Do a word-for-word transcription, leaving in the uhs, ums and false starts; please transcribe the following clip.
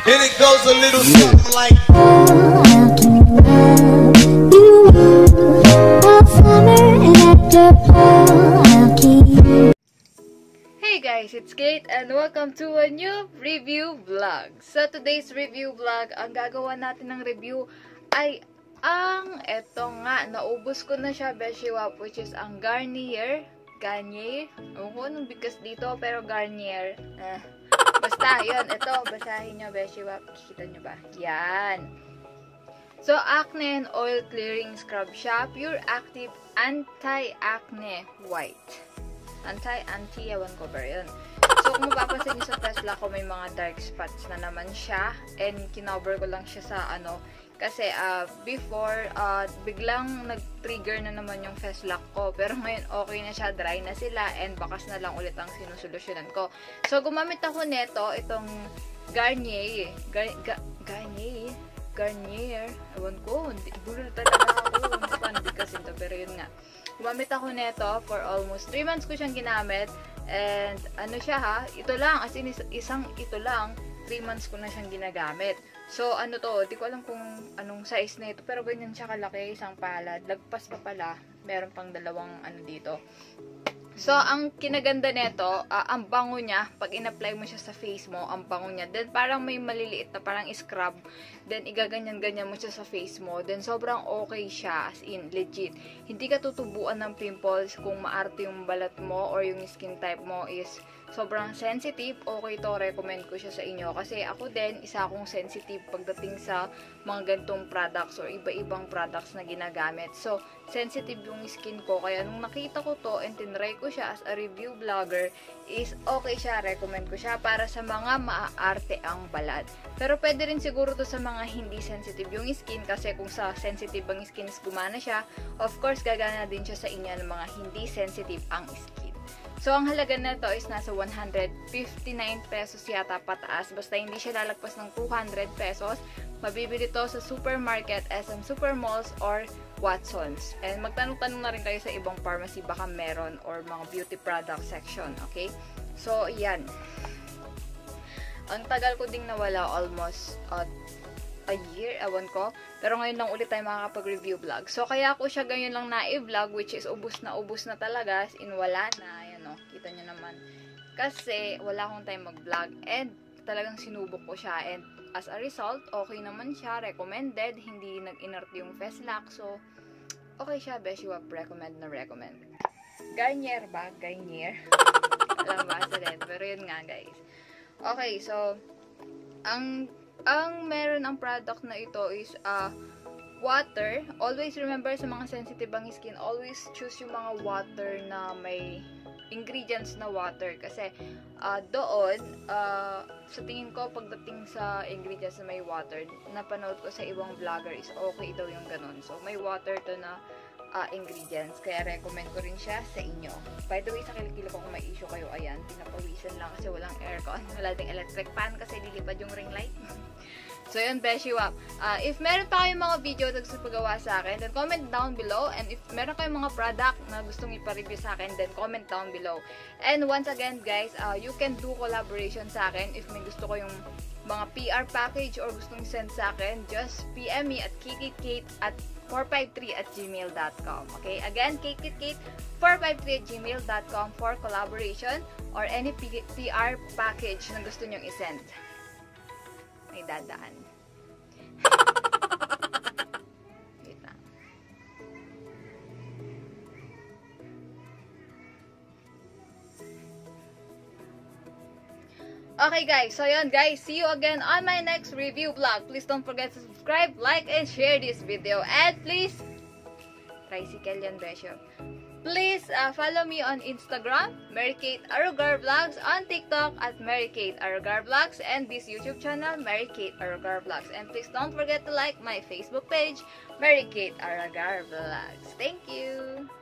And it goes a little something like Hey guys, it's Kate and welcome to a new review vlog. So today's review vlog, ang gagawa natin ng review ay ang eto nga, naubos ko na siya, Beshiwap, which is ang Garnier. Garnier? Ewan ko anong bigkas dito, pero Garnier. Eh. Basta, yun, ito, basahin nyo, Beshiwap. Kikita nyo ba? Yan. So, acne and oil clearing scrub siya. Pure active anti-acne white. Anti-anti, ewan ko ba yun. So, kung mapapansin nyo sa Tesla ko, may mga dark spots na naman siya. And, kinover ko lang siya sa ano, kasi uh, before, uh, biglang nag-trigger na naman yung face lock ko. Pero ngayon, okay na siya, dry na sila, and bakas na lang ulit ang sinusolusyonan ko. So, gumamit ako nito, itong Garnier. Gar Ga Garnier? Garnier? Ewan ko, bulo talaga ako. Hindi pa nabigkasin to, pero yun nga. Gumamit ako nito for almost three months ko siyang ginamit. And, ano siya ha, ito lang, as in isang ito lang, three months ko na siyang ginagamit. So, ano to, di ko alam kung anong size na ito, pero ganyan siya kalaki, isang palad. Lagpas pa pala, meron pang dalawang ano dito. So, ang kinaganda nito, uh, ang bango niya, pag in-apply mo siya sa face mo, ang bango niya. Then, parang may maliliit na parang scrub. Then, igaganyan-ganyan mo siya sa face mo. Then, sobrang okay siya, as in, legit. Hindi ka tutubuan ng pimples kung maarte yung balat mo or yung skin type mo is sobrang sensitive. Okay to, recommend ko siya sa inyo. Kasi ako din, isa akong sensitive pagdating sa mga ganitong products or iba-ibang products na ginagamit. So, sensitive yung skin ko. Kaya, nung nakita ko to and tinry ko siya as a review vlogger, is okay siya. Recommend ko siya para sa mga maaarte ang balat. Pero, pwede rin siguro to sa mga hindi sensitive yung skin. Kasi kung sa sensitive ang skin is gumana siya, of course, gagana din siya sa inyo ng mga hindi sensitive ang skin. So, ang halaga na ito is nasa one hundred fifty-nine pesos yata pataas. Basta hindi siya lalagpas ng two hundred pesos. Mabibili to sa supermarket, S M Supermalls, or Watsons. And magtanong-tanong na rin kayo sa ibang pharmacy, baka meron, or mga beauty product section, okay? So, yan. Ang tagal ko ding nawala, almost uh, a year, ewan ko. Pero ngayon lang ulit tayo makakapag-review vlog. So, kaya ako siya ganyan lang na i-vlog, which is ubus na ubus na talaga, as in wala na. Ayan o, kita nyo naman. Kasi, wala akong time mag-vlog. And, talagang sinubok ko siya. And, as a result, okay naman siya. Recommended. Hindi nag-inert yung face lock. So, okay siya. Beshiwap, recommend na recommend. Garnier ba? Garnier? Alam ba sa din? Pero yun nga, guys. Okay, so, ang Ang meron ang product na ito is uh, water. Always remember sa mga sensitive ang skin, always choose yung mga water na may ingredients na water. Kasi uh, doon, uh, sa tingin ko, pagdating sa ingredients na may water, napanood ko sa ibang vlogger is okay daw yung ganun. So, may water to na uh, ingredients. Kaya recommend ko rin siya sa inyo. By the way, sa kilikili ko kung may issue kayo, ayan, pinapawisan lang kasi walang aircon. Wala ding electric fan kasi lilipad yung ring light. So, yun, Beshiwap. Uh, if meron pa kayong mga video na gusto pagawa sa akin, then comment down below. And if meron kayong mga product na gustong ipa-review sa akin, then comment down below. And once again, guys, uh, you can do collaboration sa akin. If may gusto ko yung mga P R package or gustong send sa akin, just P M me at kkitkate at four five three at gmail dot com. Okay? Again, kkitkate four five three at gmail dot com for collaboration or any P R package na gusto nyong isend. May dadaan. Wait lang. Okay guys, so yun guys, see you again on my next review vlog. Please don't forget to subscribe, like, and share this video. And please, tricycle yan, Bishop. Please uh, follow me on Instagram, Mary Kate Arugar Vlogs, on TikTok at Mary Kate Arugar Vlogs, and this YouTube channel, Mary Kate Arugar Vlogs. And please don't forget to like my Facebook page, Mary Kate Arugar Vlogs. Thank you!